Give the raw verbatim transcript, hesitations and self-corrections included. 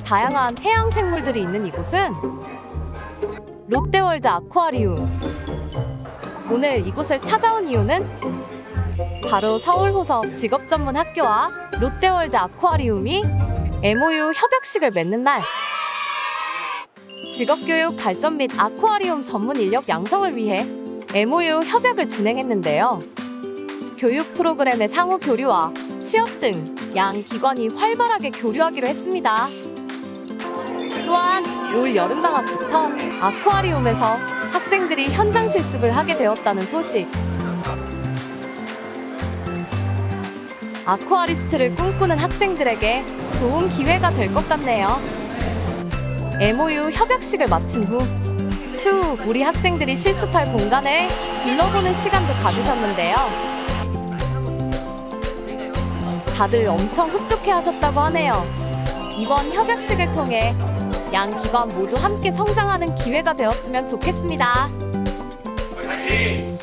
다양한 해양 생물들이 있는 이곳은 롯데월드 아쿠아리움. 오늘 이곳을 찾아온 이유는 바로 서울호서 직업전문학교와 롯데월드 아쿠아리움이 엠오유 협약식을 맺는 날. 직업교육 발전 및 아쿠아리움 전문 인력 양성을 위해 엠오유 협약을 진행했는데요. 교육 프로그램의 상호 교류와 취업 등 양 기관이 활발하게 교류하기로 했습니다. 또한 올 여름방학부터 아쿠아리움에서 학생들이 현장 실습을 하게 되었다는 소식. 아쿠아리스트를 꿈꾸는 학생들에게 좋은 기회가 될 것 같네요. 엠오유 협약식을 마친 후 추후 우리 학생들이 실습할 공간을 둘러보는 시간도 가지셨는데요. 다들 엄청 흡족해 하셨다고 하네요. 이번 협약식을 통해 양 기관 모두 함께 성장하는 기회가 되었으면 좋겠습니다. 화이팅!